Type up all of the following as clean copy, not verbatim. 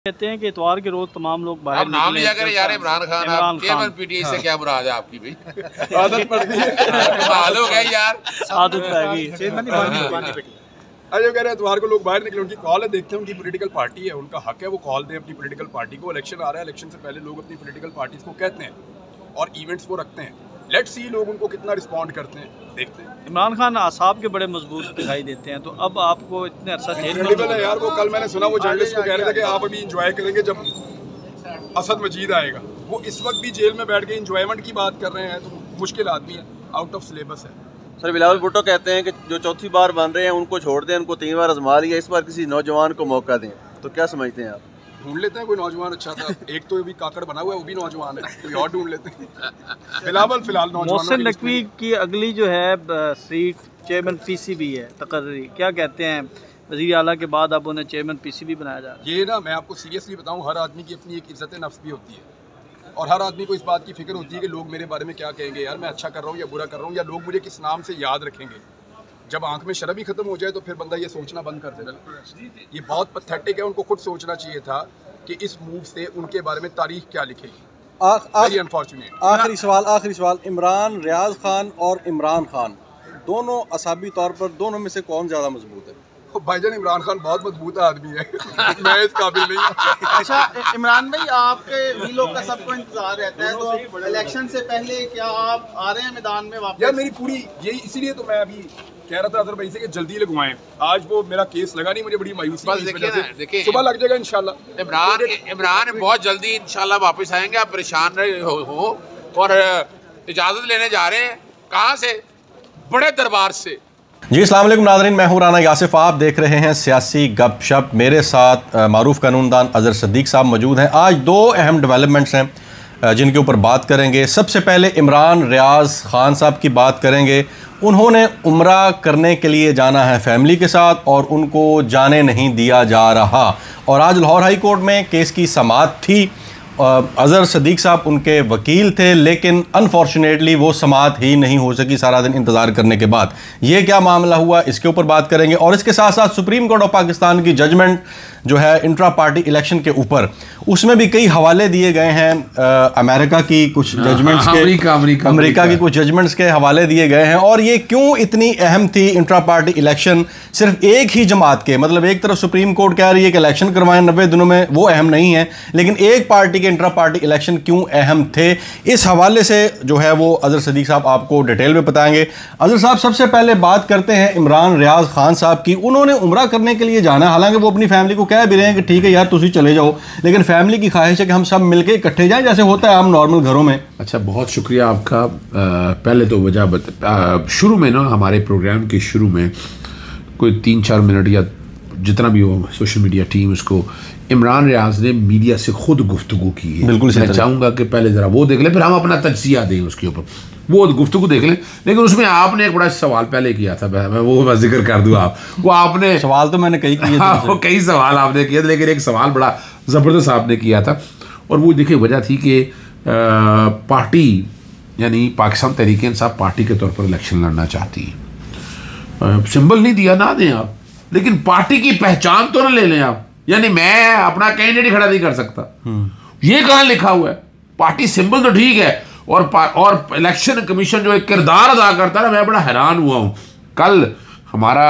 कहते हैं कि इतवार के रोज तमाम लोग बाहर नाम लिया करें यार इमरान खान केवल पीटीआई से क्या मुराद है आपकी भाई आदत पड़ गई है कमाल हो गया यार आदत पड़ गई। अरे कह रहे हैं इतवार को लोग बाहर निकले, उनकी कॉल है, देखते हैं उनकी पॉलिटिकल पार्टी है, उनका हक है वो कॉल दें अपनी पॉलिटिकल पार्टी को। इलेक्शन आ रहा है, इलेक्शन से पहले लोग अपनी पॉलिटिकल पार्टीज को कहते हैं और इवेंट्स को रखते हैं। लेट्स सी लोग उनको कितना रिस्पॉन्ड करते हैं, देखते हैं। इमरान खान आसाब के बड़े मजबूत दिखाई देते हैं, तो अब आपको इतने अरसा इनक्रेडिबल है यार वो। कल मैंने सुना वो जर्नलिस्ट को कह रहे थे कि आप अभी इंजॉय करेंगे जब असद मजीद आएगा। वो इस वक्त भी जेल में बैठ के इंजॉयमेंट की बात कर रहे हैं, तो मुश्किल आदमी है, आउट ऑफ सिलेबस है। सर बिलावल भुट्टो कहते हैं कि जो चौथी बार बन रहे हैं उनको छोड़ दें, उनको 3 बार आजमा लिया, इस बार किसी नौजवान को मौका दें, तो क्या समझते हैं आप? ढूंढ लेते हैं कोई नौजवान अच्छा था। एक तो अभी काकड़ बना हुआ है, वो भी नौजवान है, कोई और ढूंढ लेते हैं। फिलहाल मोहसिन नकवी की अगली जो है सीट चेयरमैन पीसीबी है तकर्री, क्या कहते हैं वज़ीर आला के बाद अब उन्हें चेयरमैन पीसीबी बनाया जा रहा है? ये ना मैं आपको सीरियसली बताऊं, हर आदमी की अपनी एक इज्जत नफ्स भी होती है और हर आदमी को इस बात की फिक्र होती है कि लोग मेरे बारे में क्या कहेंगे, यार मैं अच्छा कर रहा हूँ या बुरा कर रहा हूँ, या लोग मुझे किस नाम से याद रखेंगे। जब आंख में शर्म ही खत्म हो जाए तो फिर बंदा ये सोचना बंद कर देगा। ये बहुत पैथेटिक है, उनको खुद सोचना चाहिए था कि इस मूव से उनके बारे में तारीख क्या लिखेगी। अनफॉर्चुनेट। आखिरी सवाल, इमरान, रियाज खान और इमरान खान दोनों असाबी तौर पर दोनों में से कौन ज़्यादा मजबूत है? भाईजान इमरान खान बहुत मजबूत आदमी है मैं इस काबिल नहीं। अच्छा इमरान भाई, आपके भी लोग का सबको इंतजार रहता है, तो इलेक्शन से पहले क्या आप आ रहे हैं मैदान में वापस? यार मेरी पूरी यही, इसीलिए तो मैं अभी कह रहा था अजहर भाई से कि जल्दी लगवाएं। आज वो मेरा केस लगा नहीं, मुझे बड़ी मायूसी बस देखिए सुबह लग जाएगा इंशाल्लाह। इमरान बहुत जल्दी इंशाल्लाह वापस आएंगे, आप परेशान रहे हो। और इजाज़त लेने जा रहे हैं कहाँ से? बड़े दरबार से। जी अस्सलाम वालेकुम नाज़रीन, मैं हूँ राना यासिफ, आप देख रहे हैं सियासी गपशप। मेरे साथ मारूफ कानूनदान अज़हर सदीक साहब मौजूद हैं। आज 2 अहम डेवलपमेंट्स हैं जिनके ऊपर बात करेंगे। सबसे पहले इमरान रियाज खान साहब की बात करेंगे। उन्होंने उम्रा करने के लिए जाना है फैमिली के साथ और उनको जाने नहीं दिया जा रहा, और आज लाहौर हाई कोर्ट में केस की समाअत थी। अज़हर सदीक साहब उनके वकील थे, लेकिन अनफॉर्चुनेटली वो समाअत ही नहीं हो सकी सारा दिन इंतज़ार करने के बाद। ये क्या मामला हुआ, इसके ऊपर बात करेंगे। और इसके साथ साथ सुप्रीम कोर्ट ऑफ पाकिस्तान की जजमेंट जो है इंट्रा पार्टी इलेक्शन के ऊपर, उसमें भी कई हवाले दिए गए हैं। अमेरिका की कुछ जजमेंट्स के, अमेरिका की कुछ जजमेंट्स के हवाले दिए गए हैं। और ये क्यों इतनी अहम थी इंट्रा पार्टी इलेक्शन सिर्फ एक ही जमात के, मतलब एक तरफ सुप्रीम कोर्ट कह रही है कि इलेक्शन करवाएं 90 दिनों में, वो अहम नहीं है, लेकिन एक पार्टी के इंट्रा पार्टी इलेक्शन क्यों अहम थे, इस हवाले से जो है वो अज़हर सदीक साहब आपको डिटेल में बताएंगे। अज़हर साहब, सबसे पहले बात करते हैं इमरान रियाज खान साहब की। उन्होंने उम्रा करने के लिए जाना, हालांकि वो अपनी फैमिली को कह भी रहे हैं कि ठीक है यार तुसी चले जाओ, लेकिन फैमिली की ख्वाहिश है कि हम सब मिलके इकट्ठे जाएं जैसे होता है आम नॉर्मल घरों में। अच्छा, बहुत शुक्रिया आपका। पहले तो वजह शुरू में ना, हमारे प्रोग्राम के शुरू में कोई 3-4 मिनट या जितना भी हो सोशल मीडिया टीम उसको, इमरान रियाज ने मीडिया से खुद गुफ्तगू की है। बिल्कुल, मैं चाहूँगा कि पहले ज़रा वो देख लें, फिर हम अपना तज्जिया दें उसके ऊपर। वो गुफ्तगू देख लें, लेकिन उसमें आपने एक बड़ा सवाल पहले किया था, मैं वो जिक्र कर दूँ। वो आपने सवाल तो मैंने कई किए थे, वो कई सवाल आपने किए, लेकिन एक सवाल बड़ा ज़बरदस्त आपने किया था। और वो देखिए वजह थी कि पार्टी यानी पाकिस्तान तहरीक इंसाफ पार्टी के तौर पर इलेक्शन लड़ना चाहती है। सिंबल नहीं दिया ना दें आप, लेकिन पार्टी की पहचान तो ना ले लें आप। यानी मैं अपना कैंडिडेट खड़ा नहीं कर सकता, ये कहाँ लिखा हुआ है? पार्टी सिंबल तो ठीक है, और इलेक्शन कमीशन जो एक किरदार अदा करता है ना, मैं बड़ा हैरान हुआ हूँ। कल हमारा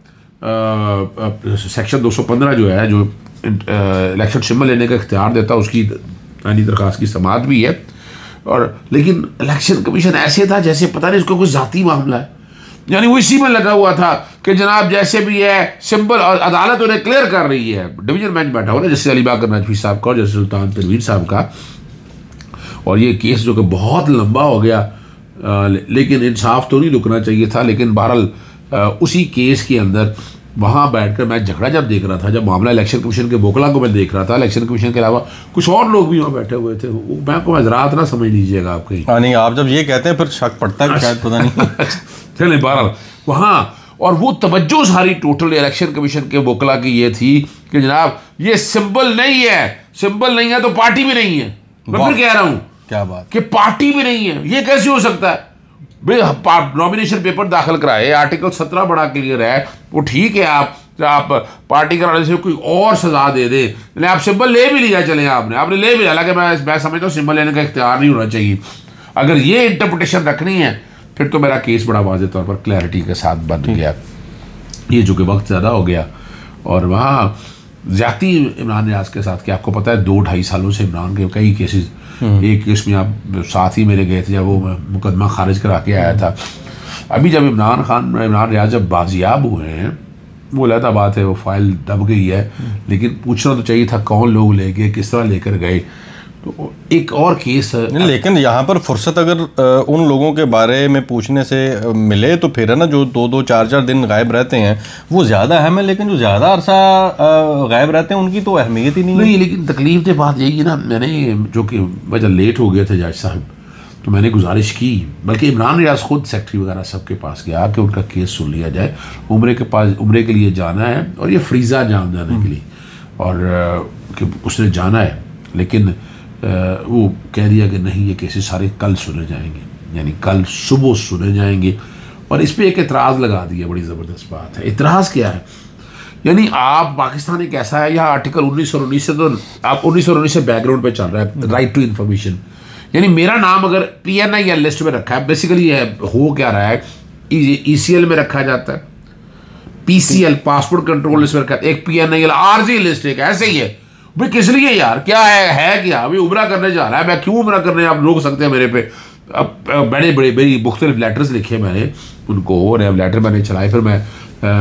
सेक्शन 215 जो है, जो इलेक्शन सिंबल लेने का इख्तियार देता है, उसकी यानी दरख्वास्त की समाअत भी है। और लेकिन इलेक्शन कमीशन ऐसे था जैसे पता नहीं उसका कोई ज़ाती मामला है, यानी वो इसी में लगा हुआ था कि जनाब जैसे भी है सिंबल, और अदालत उन्हें क्लियर कर रही है। डिवीजन बेंच बैठा हुआ है, जैसे अली बाकर नजफी साहब का और जैसे सुल्तान तनवीर साहब का। और ये केस जो कि बहुत लंबा हो गया, लेकिन इंसाफ तो नहीं रुकना चाहिए था। लेकिन बहरहाल उसी केस के अंदर वहाँ बैठकर मैं झगड़ा जब देख रहा था, जब मामला इलेक्शन कमीशन के वोकला को मैं देख रहा था, इलेक्शन कमीशन के अलावा कुछ और लोग भी वहाँ बैठे हुए थे। वो मैं को हजरात ना समझ लीजिएगा आप कहीं। नहीं, आप जब ये कहते हैं फिर शक पड़ता है, शायद पता नहीं चले बहरहाल वहाँ। और वो तवज्जो सारी टोटल इलेक्शन कमीशन के वोकला की ये थी कि जनाब ये सिंबल नहीं है, सिंबल नहीं है तो पार्टी भी नहीं है। मैं फिर कह रहा हूँ क्या बात कि पार्टी भी नहीं है, ये कैसे हो सकता है? भाई नॉमिनेशन पेपर दाखिल कराए, आर्टिकल 17 बड़ा क्लियर है। वो ठीक है, आप आप पार्टी कराने से कोई और सजा दे दे, आप सिंबल ले भी लिया, चले आपने ले भी लिया, हालांकि मैं समझता हूँ सिंबल लेने का इख्तियार नहीं होना चाहिए। अगर ये इंटरप्रिटेशन रखनी है फिर तो मेरा केस बड़ा वाज़ेह तौर पर क्लैरिटी के साथ बन गया। ये जो कि वक्त ज़्यादा हो गया और वहाँ ज़्यादती इमरान नियाज़ के साथ, कि आपको पता है 2-2.5 सालों से इमरान के कई केसेस, एक केस में आप साथ ही मेरे गए थे जब वो मुकदमा खारिज करा के आया था। अभी जब इमरान नियाज़ जब बाजियाब हुए हैं, वो अलग बात है, वो फाइल दब गई है, लेकिन पूछना तो चाहिए था कौन लोग ले गए, किस तरह लेकर गए। तो एक और केस है, लेकिन यहाँ पर फुर्सत अगर उन लोगों के बारे में पूछने से मिले तो फिर है ना, जो 2-2, 4-4 दिन गायब रहते हैं वो ज़्यादा अहम है, लेकिन जो ज़्यादा अरसा गायब रहते हैं उनकी तो अहमियत ही नहीं है। लेकिन तकलीफ की बात यही है ना, मैंने जो कि वजह लेट हो गए थे जज साहब, तो मैंने गुजारिश की, बल्कि इमरान नियाज़ खुद सेक्रेटरी वगैरह सबके पास गया कि उनका केस सुन लिया जाए, उम्रे के लिए जाना है और ये फ्रीज़ा जाम जाने के लिए, और कि उसने जाना है, लेकिन वो कह दिया कि नहीं, ये केसेस सारे कल सुने जाएंगे, यानी कल सुबह सुने जाएंगे। और इस पर एक एतराज़ लगा दिया, बड़ी ज़बरदस्त बात है। एतराज़ क्या है, यानी आप पाकिस्तान एक ऐसा है, यहाँ आर्टिकल 1919 से, तो आप 1919 से बैकग्राउंड पे चल रहा है, राइट टू इन्फॉर्मेशन, यानी मेरा नाम अगर PNI लिस्ट में रखा है, बेसिकली हो क्या रहा है, ECL में रखा जाता है, PCL पासपोर्ट कंट्रोल लिस्ट में रखा है, एक PNI आरजी लिस्ट, एक ऐसे ही है भाई। किस लिए यार, क्या है क्या, अभी उम्रा करने जा रहा है, मैं क्यों उम्रा करने, आप रोक सकते हैं मेरे पे। अब बड़ी मुख्तलिफ लेटर्स लिखे मैंने उनको, और लेटर मैंने चलाए, फिर मैं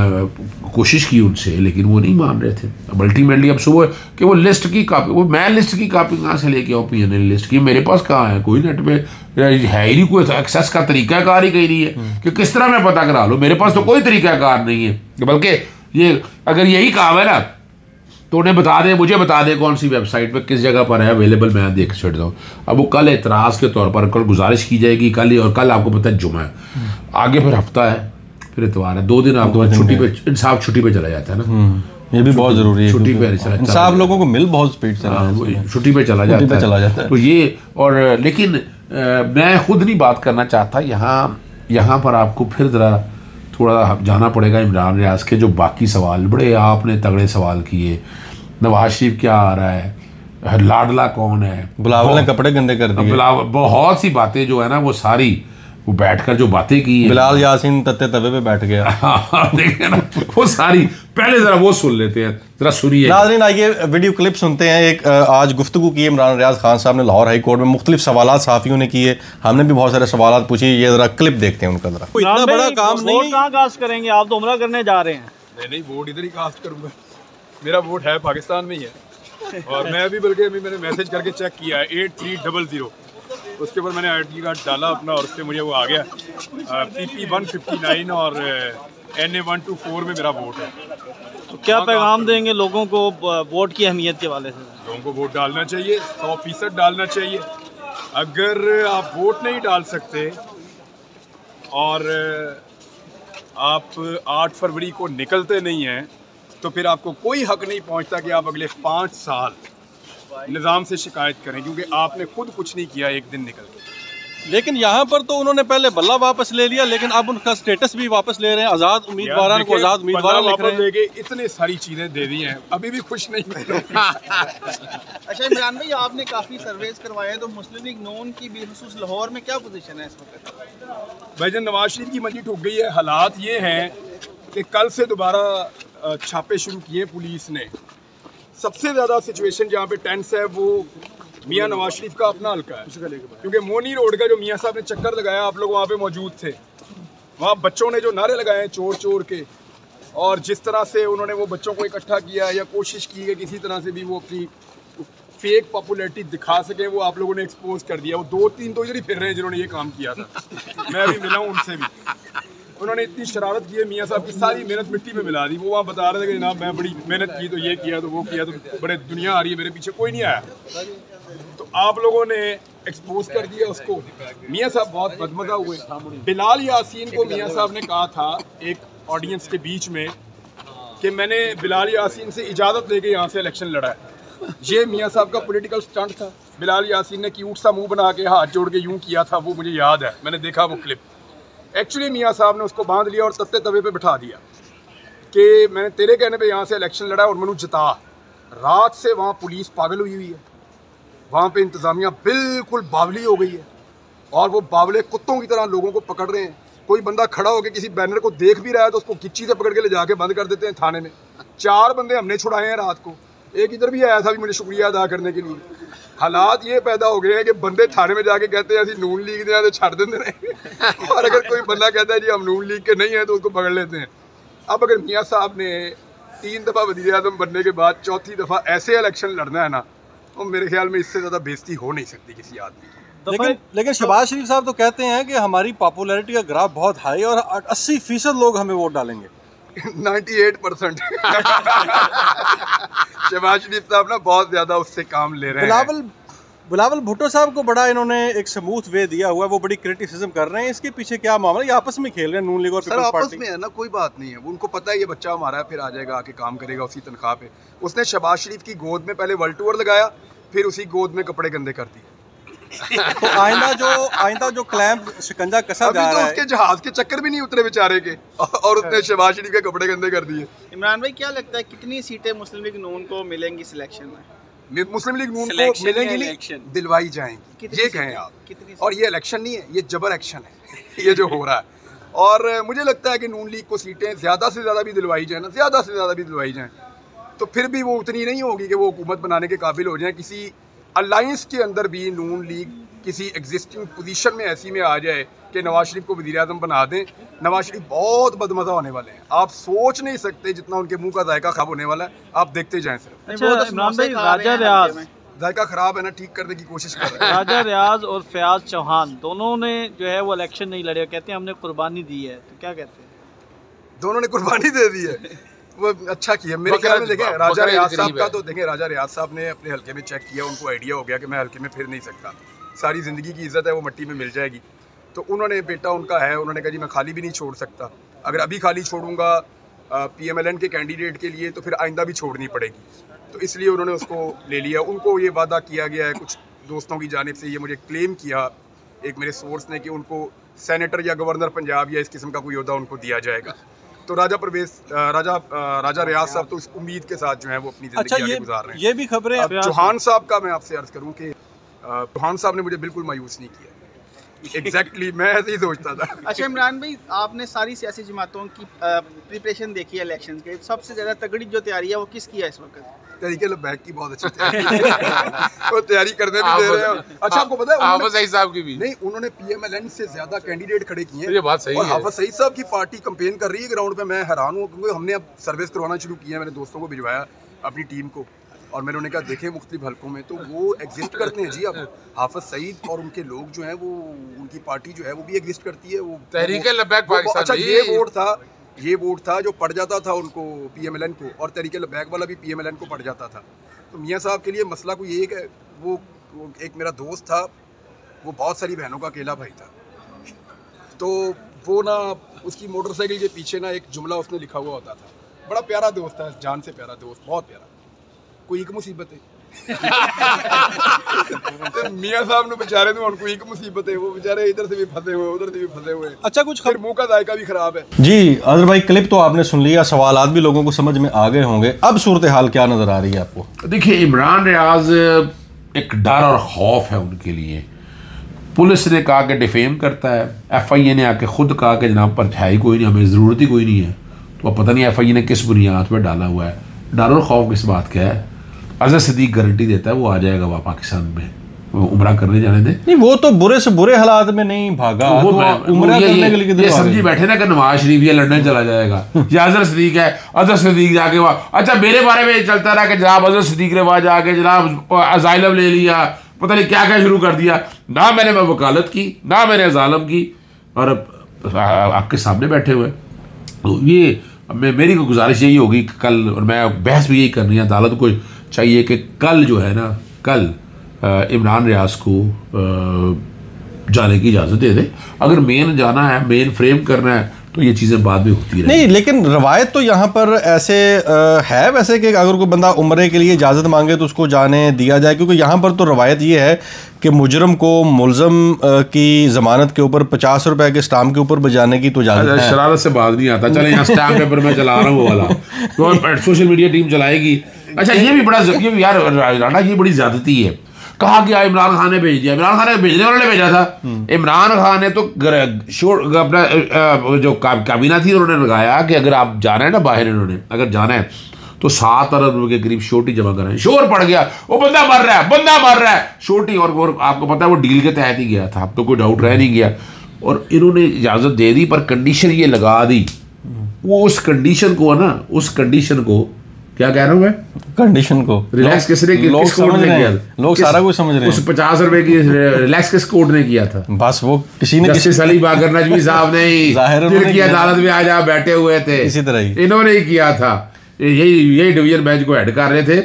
कोशिश की उनसे, लेकिन वो नहीं मान रहे थे। अब अल्टीमेटली अब सुबह कि वो लिस्ट की कापी, वो मैं लिस्ट की कापी कहाँ से लेके आऊँ, PNI लिस्ट की मेरे पास कहाँ है, कोई नेट पे है ही नहीं, कोई एक्सेस का तरीकाकार ही कहीं नहीं है कि किस तरह मैं पता करा लूँ, मेरे पास तो कोई तरीकाकार नहीं है। बल्कि ये अगर यही काम है ना तो उन्हें बता दें, मुझे बता दें कौन सी वेबसाइट पे किस जगह पर है अवेलेबल, मैं देख छोड़ दूँ। अब वो कल एतराज़ के तौर पर कल गुजारिश की जाएगी, कल ही, और कल आपको पता है जुमा है, आगे फिर हफ्ता है, फिर इतवार है, 2 दिन आपको छुट्टी पे, इंसाफ छुट्टी पे चला जाता है ना, ये भी बहुत ज़रूरी है, छुट्टी पे इंसाफ लोगों को मिल बहुत स्पीड से छुट्टी पे चला जाता है। तो ये, और लेकिन मैं खुद नहीं बात करना चाहता, यहाँ पर आपको फिर ज़रा थोड़ा जाना पड़ेगा इमरान नियाज़ के जो बाकी सवाल, बड़े आपने तगड़े सवाल किए, नवाज शरीफ क्या आ रहा है, लाडला कौन है, बिलावल ने कपड़े गंदे कर दिए, बहुत सी बातें जो है ना, वो सारी वो बैठकर जो बातें की, बिलाल यासीन तत्ते तवे पे बैठ गया, देखिए ना, वो सारी पहले ज़रा वो सुन लेते हैं, ज़रा सुनिए। नाज़रीन आइए वीडियो क्लिप सुनते हैं। एक आज गुफ्तगू की इमरान नियाज़ खान साहब ने लाहौर हाई कोर्ट में, मुख्तलिफ सवालात सहाफ़ियों ने किए, हमने भी बहुत सारे सवाल पूछे, ये ज़रा क्लिप देखते हैं उनका। ज़रा इतना बड़ा काम नहीं, कहाँ कास्ट करेंगे आप, तो उम्रा करने जा रहे हैं। नहीं, वोट इधर ही कास्ट करूँगा, मेरा वोट है पाकिस्तान में ही है, और मैं अभी बल्कि अभी मैंने मैसेज करके चेक किया है 8300, उसके ऊपर मैंने ID कार्ड डाला अपना, और उससे मुझे वो आ गया PP 159 और NA 124 में मेरा वोट है। तो क्या पैगाम देंगे लोगों को वोट की अहमियत के वाले से? लोगों को वोट डालना चाहिए, 100% डालना चाहिए। अगर आप वोट नहीं डाल सकते और आप 8 फरवरी को निकलते नहीं हैं, तो फिर आपको कोई हक नहीं पहुंचता कि आप अगले 5 साल निज़ाम से शिकायत करें, क्योंकि आपने खुद कुछ नहीं किया एक दिन निकल के। लेकिन यहाँ पर तो उन्होंने पहले बल्ला वापस ले लिया, लेकिन अब उनका स्टेटस भी वापस ले रहे हैं, आज़ाद उम्मीदवार को आज़ाद उम्मीदवार लिख रहे हैं, इतने सारी चीज़ें दे दी हैं, अभी भी खुश नहीं है। अच्छा इमरान भाई, आपने काफ़ी सर्वेस करवाए हैं, तो मुस्लिम लीग नून की बिलखुसूस लाहौर में क्या पोजीशन है इस वक्त? भाईजान नवाज शरीफ की मंडी ठुक गई है। हालात ये हैं कि कल से दोबारा छापे शुरू किए पुलिस ने। सबसे ज़्यादा सिचुएशन जहाँ पे टेंस है वो मियाँ नवाज शरीफ का अपना हल्का है, क्योंकि मोनी रोड का जो मियाँ साहब ने चक्कर लगाया, आप लोग वहाँ पे मौजूद थे, वहाँ बच्चों ने जो नारे लगाए हैं चोर चोर के, और जिस तरह से उन्होंने वो बच्चों को इकट्ठा किया या कोशिश की है किसी तरह से भी वो अपनी फेक पॉपुलैरिटी दिखा सकें, वो आप लोगों ने एक्सपोज कर दिया। वो 2-3 तो इधर ही फिर रहे हैं जिन्होंने ये काम किया था, मैं अभी मिला हूँ उनसे भी। उन्होंने इतनी शरारत की है, मियाँ साहब की सारी मेहनत मिट्टी में मिला दी। वो वहाँ बता रहे थे कि जनाब मैं बड़ी मेहनत की, तो ये किया तो वो किया, तो बड़े दुनिया आ रही है, मेरे पीछे कोई नहीं आया। तो आप लोगों ने एक्सपोज कर दिया उसको। मियाँ साहब बहुत बदमज़ा हुए। बिलाल यासीन को मियाँ साहब ने कहा था एक ऑडियंस के बीच में कि मैंने बिलाल यासीन से इजाज़त लेके यहाँ से इलेक्शन लड़ा है। ये मियाँ साहब का पॉलिटिकल स्टंट था। बिलाल यासीन ने क्यूट सा मुंह बना के हाथ जोड़ के यूँ किया था, वो मुझे याद है, मैंने देखा वो क्लिप। एक्चुअली मियाँ साहब ने उसको बांध लिया और तत्ते तवे पे बिठा दिया। कि मैंने तेरे कहने पे यहाँ से इलेक्शन लड़ा और मैंने जिता। रात से वहाँ पुलिस पागल हुई है, वहाँ पे इंतज़ामिया बिल्कुल बावली हो गई है और वो बावले कुत्तों की तरह लोगों को पकड़ रहे हैं। कोई बंदा खड़ा होकर किसी बैनर को देख भी रहा है तो उसको किच्ची से पकड़ के ले जाके बंद कर देते हैं थाने में। 4 बंदे हमने छुड़ाए हैं रात को, एक इधर भी आया था भी मुझे शुक्रिया अदा करने के लिए। हालात ये पैदा हो गए हैं कि बंदे थाने में जाके कहते हैं ऐसी नून लीग दे तो छड़ देते हैं और अगर कोई बंदा कहता है जी हम नून लीग के नहीं है तो उसको पकड़ लेते हैं। अब अगर मियाँ साहब ने 3 दफ़ा वज़ीर आज़म बनने के बाद 4थी दफ़ा ऐसे इलेक्शन लड़ना है ना, तो मेरे ख्याल में इससे ज़्यादा बेइज्जती हो नहीं सकती किसी आदमी की। लेकिन शहबाज शरीफ साहब तो कहते हैं कि हमारी पॉपुलैरिटी का ग्राफ बहुत हाई और 80% लोग हमें वोट डालेंगे। 98% शहबाज शरीफ साहब ना बहुत ज़्यादा उससे काम ले रहे हैं। बिलावल भुट्टो साहब को बड़ा इन्होंने एक स्मूथ वे दिया हुआ है, वो बड़ी क्रिटिसिज्म कर रहे हैं, इसके पीछे क्या मामला है? ये आपस में खेल रहे हैं नून लीग और पीपल्स पार्टी? आपस में है ना, कोई बात नहीं है। उनको पता है ये बच्चा हमारा है, फिर आ जाएगा आके काम करेगा उसी तनख्वाह पे। उसने शहबाज शरीफ की गोद में पहले वर्ल्ड टूर लगाया, फिर उसी गोद में कपड़े गंदे कर दिए। तो आइंदा जो क्लैंप शिकंजा कसा जा रहा है, उसके जहाज के चक्कर भी नहीं उतरे बेचारे के और उसने शहबाज शरीफ के कपड़े गंदे कर दिए। इमरान भाई क्या लगता है कितनी सीटें मुस्लिम लीग नून को मिलेंगी सिलेक्शन में? मुस्लिम लीग नून को मिलेंगी नहीं, दिलवाई जाएंगी, ये कहें आप। और ये इलेक्शन नहीं है, ये जबर एक्शन है ये जो हो रहा है। और मुझे लगता है कि नून लीग को सीटें ज़्यादा से ज़्यादा भी दिलवाई जाए ना, ज़्यादा से ज़्यादा भी दिलवाई जाएँ, तो फिर भी वो उतनी नहीं होगी कि वो हुकूमत बनाने के काबिल हो जाए। किसी अलायंस के अंदर भी नून लीग किसी एग्जिस्टिंग पोजीशन में ऐसी में आ जाए कि नवाज शरीफ को वज़ीर आज़म बना दें, नवाज शरीफ बहुत बदमज़ा होने वाले हैं। आप सोच नहीं सकते जितना उनके मुंह का जायका खराब होने वाला है, आप देखते जाएं सिर्फ। अच्छा इमरान भाई, राजा रियाज जायका खराब है ना, ठीक करने की कोशिश कर रहे हैं। राजा रियाज और फयाज चौहान दोनों ने जो है वो इलेक्शन नहीं लड़े, कहते हैं हमने कुर्बानी दी है, तो क्या कहते हैं? दोनों ने कुर्बानी दे दी है, वो अच्छा किया मेरे ख्याल में। देखें राजा रियाज साहब का तो देखें, राजा रियाज साहब ने अपने हल्के में चेक किया, उनको आइडिया हो गया कि मैं हल्के में फिर नहीं सकता, सारी ज़िंदगी की इज़्ज़त है वो मिट्टी में मिल जाएगी। तो उन्होंने, बेटा उनका है, उन्होंने कहा जी मैं खाली भी नहीं छोड़ सकता, अगर अभी खाली छोड़ूंगा PMLN के कैंडिडेट के लिए तो फिर आइंदा भी छोड़नी पड़ेगी, तो इसलिए उन्होंने उसको ले लिया। उनको ये वादा किया गया है कुछ दोस्तों की जानिब से, ये मुझे क्लेम किया एक मेरे सोर्स ने कि उनको सेनेटर या गवर्नर पंजाब या इस किस्म का कोई ओहदा उनको दिया जाएगा। तो राजा रियाज साहब तो इस उम्मीद के साथ जो है वो अपनी ज़िंदगी आगे गुजार रहे हैं। ये भी खबरें चौहान साहब का मैं आपसे अर्ज़ करूँ कि चौहान साहब ने मुझे बिल्कुल मायूस नहीं किया। एग्जैक्टली मैं ऐसे ही सोचता था। अच्छा इमरान भाई, आपने सारी सियासी जमातों की प्रिपरेशन देखी है इलेक्शन के, सबसे ज़्यादा तगड़ी जो तैयारी है वो किसकी है इस वक्त? तहरीके लब्बैक की बहुत अच्छी तैयारी वो तैयारी करने भी दे रहे हैं। अच्छा आपको पता है हाफिज सईद साहब की भी नहीं, उन्होंने PMLN से ज़्यादा कैंडिडेट खड़े किए हैं। ये बात सही है। हाफिज सईद साहब की पार्टी कैंपेन कर रही है ग्राउंड पे, मैं हैरान हूँ क्योंकि हमने अब सर्विस करवाना शुरू किया है। मैंने दोस्तों को भिजवाया अपनी टीम को और मैंने उन्हें कहा देखें मुख्तलिफ हल्कों में तो वो एग्जिस्ट करते हैं जी। अब हाफिज सईद और उनके लोग जो हैं वो, उनकी पार्टी जो है वो भी एग्जिस्ट करती है। वो तहरीके लब्बैक पाकिस्तान। अच्छा ये वोट था जो पड़ जाता था उनको PMLN को, और तहरीके लब्बैक वाला भी PMLN को पड़ जाता था। तो मियाँ साहब के लिए मसला कोई एक है, वो एक मेरा दोस्त था, वो बहुत सारी बहनों का अकेला भाई था, तो वो ना उसकी मोटरसाइकिल के पीछे ना एक जुमला उसने लिखा हुआ होता था, बड़ा प्यारा दोस्त था, जान से प्यारा दोस्त, बहुत प्यारा, कोई एक मुसीबत है तो मियाँ साहब ने बेचारे ने उनको एक मुसीबत है, वो बेचारे इधर से भी फंसे हुए उधर से भी फंसे हुए। अच्छा कुछ फिर मुंह का जायका भी खराब है जी। अदर भाई क्लिप तो आपने सुन लिया, सवालात भी लोगों को समझ में आ गए होंगे, अब सूरत हाल क्या नजर आ रही है आपको? देखिए इमरान रियाज एक डर और खौफ है उनके लिए। पुलिस ने कहा कि डिफेम करता है, FIA ने आके खुद कहा कि जनाब पर है ही कोई नहीं, हमें ज़रूरत ही कोई नहीं है। तो अब पता नहीं FIA ने किस बुनियाद पर डाला हुआ है। डर और खौफ किस बात का है? अजहर सिद्दीक गारंटी देता है वो आ जाएगा वहाँ पाकिस्तान में, वो उम्रा करने जाने दे। नहीं वो तो बुरे से बुरे हालात में नहीं भागा, वो उम्रा करने के लिए ये समझी बैठे ना कि नवाज शरीफ ये लंदन चला जाएगा या अजहर सिद्दीक है, अजहर सिद्दीक जाके वहाँ। अच्छा मेरे बारे में चलता रहा कि जनाब अजहर सिद्दीक ने वहाँ जाके जनाब अजाइलम ले लिया, पता नहीं क्या क्या शुरू कर दिया। ना मैंने वकालत की, ना मैंने अजालम की, और आपके सामने बैठे हुए। तो ये मेरी को गुजारिश यही होगी कि कल, और मैं बहस भी यही करनी है, अदालत को चाहिए कि कल जो है ना, कल इमरान रियाज को जाने की इजाज़त दे दे। अगर मेन जाना है, मेन फ्रेम करना है, तो ये चीज़ें बाद में होती रही। नहीं, लेकिन रवायत तो यहाँ पर ऐसे है वैसे कि अगर कोई बंदा उम्रे के लिए इजाज़त मांगे तो उसको जाने दिया जाए, क्योंकि यहाँ पर तो रवायत ये है कि मुजरम को मुलज़म की ज़मानत के ऊपर 50 रुपए के स्टाम्प के ऊपर बजाने की तो इजाज़त है। शरारत से बात नहीं आता, चले यहाँ स्टाम्प पेपर मैं चला रहा हूँ वो वाला, तो सोशल मीडिया टीम चलाएगी। अच्छा ये भी बड़ा, ये भी यार राणा ये बड़ी ज़्यादती है। कहा गया इमरान खान ने भेज दिया, इमरान खान ने भेजने वाले ने भेजा था। इमरान खान ने तो अपना जो काबीना थी उन्होंने लगाया कि अगर आप जाना है ना बाहर, इन्होंने अगर जाना है तो 7 अरब रुपए के करीब श्योरिटी जमा कराएं। शोर पड़ गया, वो बंदा मर रहा है, बंदा मर रहा है, श्योरिटी। और आपको पता है वो डील के तहत ही गया था, अब तो कोई डाउट रह नहीं गया। और इन्होंने इजाज़त दे दी, पर कंडीशन ये लगा दी, वो उस कंडीशन को है ना, उस कंडीशन को क्या कह रहा हूँ मैं, कंडीशन को रिलैक्स किसने किया, लोग समझ रहे हैं, लोग सारा कुछ समझ रहे हैं। उस 50 रुपए की रिलैक्स किस कोर्ट ने किया था? बस वो किसी ने, जस्टिस अली बाकर नजमी साहब ने ही दिल की अदालत में आज आप बैठे हुए थे, इसी तरह ही इन्होंने ही किया था। यही डिवीजन बेंच को हेड कर रहे थे,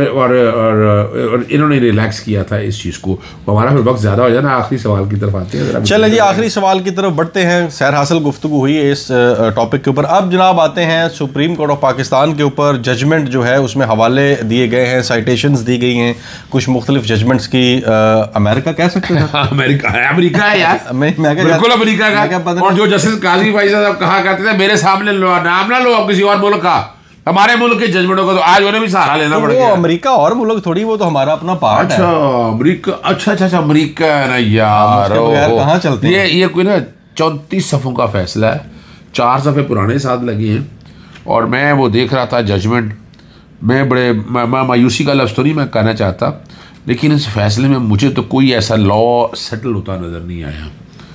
और इन्होंने रिलैक्स किया था इस चीज़ को। हमारा फिर वक्त ज़्यादा हो जाए ना, आखिरी सवाल की तरफ आते हैं। चलें जी, आखिरी सवाल की तरफ बढ़ते हैं। सैर हासिल गुफ्तगू हुई है इस टॉपिक के ऊपर। अब जनाब आते हैं सुप्रीम कोर्ट ऑफ पाकिस्तान के ऊपर। जजमेंट जो है उसमें हवाले दिए गए हैं, साइटेशंस दी गई हैं कुछ मुख्तलिफ जजमेंट्स की। अमेरिका कह सकते हैं, अमेरिका है यार, बिल्कुल अमेरिका का। और जो जस्टिस काजी भाई साहब कहा करते थे मेरे सामने नाम ना लो आप किसी और मुल्क का, हमारे मुल्क के जजमेंटों को तो आज उन्हें भी सहारा लेना पड़ गया। अमेरिका और मुल्क थोड़ी, वो तो हमारा अपना पार्ट है। अमेरिका, अच्छा अमेरिका है ना यार, कहाँ चलते हैं? ये कोई ना 34 सफ़ों का फैसला है, 4 सफ़े पुराने साथ लगे हैं। और मैं वो देख रहा था जजमेंट में, बड़े मायूसी का लफ्ज़ तो नहीं मैं कहना चाहता, लेकिन इस फैसले में मुझे तो कोई ऐसा लॉ सेटल होता नज़र नहीं आया।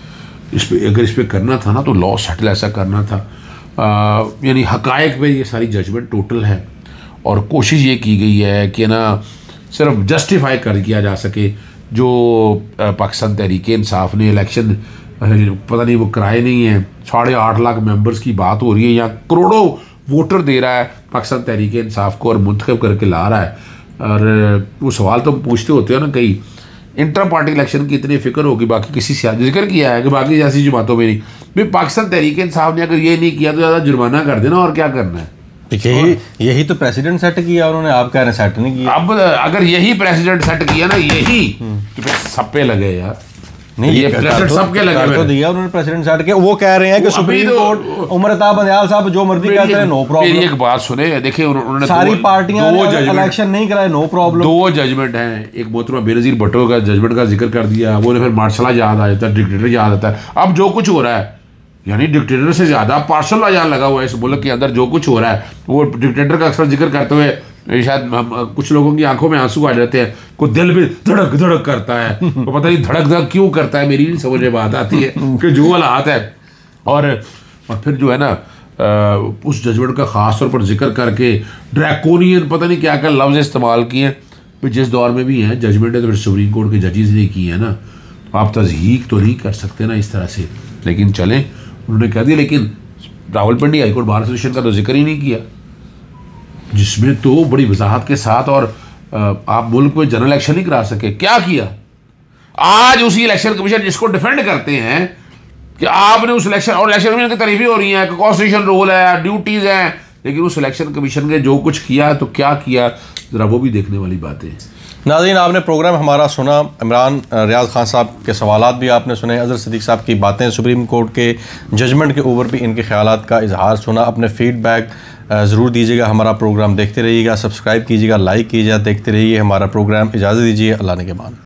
अगर इस पर करना था ना तो लॉ सेटल ऐसा करना था। यानी हक़ाइक़ पे ये सारी जजमेंट टोटल है, और कोशिश ये की गई है कि ना सिर्फ जस्टिफाई कर किया जा सके जो पाकिस्तान तहरीक इंसाफ ने इलेक्शन पता नहीं वो कराए नहीं है। 8.5 लाख मेंबर्स की बात हो रही है, यहाँ करोड़ों वोटर दे रहा है पाकिस्तान तहरीक इंसाफ को और मुंतखब करके ला रहा है। और वो सवाल तो पूछते होते हो ना, कई इंटर पार्टी इलेक्शन की इतनी फिक्र होगी, बाकी किसी सियासी जिक्र किया है कि बाकी सियासी जमातों में नहीं। भाई पाकिस्तान तहरीक इंसाफ ने अगर ये नहीं किया तो ज़्यादा जुर्माना कर देना, और क्या करना है। यही तो प्रेसिडेंट सेट किया उन्होंने, आप कह रहे हैं सेट नहीं किया। अब अगर यही प्रेसिडेंट सेट किया ना, यही तो फिर सब पे लगे यार। नहीं, ये प्रेसिडेंट सबके लगे तो दिया उन्होंने प्रेसिडेंट सेट किया। वो कह रहे हैं कि सुप्रीम कोर्ट उमरताब बंदयाल साहब जो मर्जी कहते हैं, नो प्रॉब्लम। एक बात सुने, देखिए उन्होंने सारी पार्टियां इलेक्शन नहीं कराए, नो प्रॉब्लम। 2 जजमेंट हैं, एक मोहतरमा बेनज़ीर भुट्टो का जजमेंट का जिक्र कर दिया, वो फिर मार्शल याद आ जाता है, डिक्टेटर याद आता है। अब जो कुछ हो रहा है, यानी डिक्टेटर से ज़्यादा पार्शल याद लगा हुआ है इस मुल्क के अंदर। जो कुछ हो रहा है वो डिक्टेटर का अक्सर जिक्र करते हुए शायद कुछ लोगों की आंखों में आंसू आ जाते हैं, को दिल भी धड़क धड़क करता है, तो पता नहीं धड़क धड़क क्यों करता है, मेरी नहीं समझ में बात आती है कि जो हालात है। और फिर जो है ना उस जजमेंट का ख़ास तौर पर जिक्र करके ड्रैकोनियन पता नहीं क्या क्या लफ्ज़ इस्तेमाल किए। फिर जिस दौर में भी हैं जजमेंट है तो फिर सुप्रीम कोर्ट के जजेस ने की है ना, तो आप तज़हीक तो नहीं कर सकते ना इस तरह से। लेकिन चलें, उन्होंने कह दिया। लेकिन रावलपिंडी हाईकोर्ट बार एसोसिएशन का तो जिक्र ही नहीं किया, जिसमें तो बड़ी वजाहत के साथ, और आप मुल्क में जनरल इलेक्शन नहीं करा सके। क्या किया आज उसी इलेक्शन कमीशन जिसको डिफेंड करते हैं कि आपने उस इलेक्शन, और इलेक्शन कमीशन की तारीफें हो रही हैं कि कॉन्स्टिट्यूशन रोल है, ड्यूटीज़ हैं, लेकिन उस इलेक्शन कमीशन ने जो कुछ किया तो क्या किया, ज़रा वो भी देखने वाली बातें हैं। नाज़रीन, आपने प्रोग्राम हमारा सुना, इमरान रियाज खान साहब के सवालात भी आपने सुने, अज़हर सिद्दीक़ साहब की बातें, सुप्रीम कोर्ट के जजमेंट के ऊपर भी इनके ख्यालात का इजहार सुना। अपने फ़ीडबैक ज़रूर दीजिएगा। हमारा प्रोग्राम देखते रहिएगा, सब्सक्राइब कीजिएगा, लाइक कीजिएगा, देखते रहिए हमारा प्रोग्राम। इजाज़त दीजिए, अल्लाह ने के मान।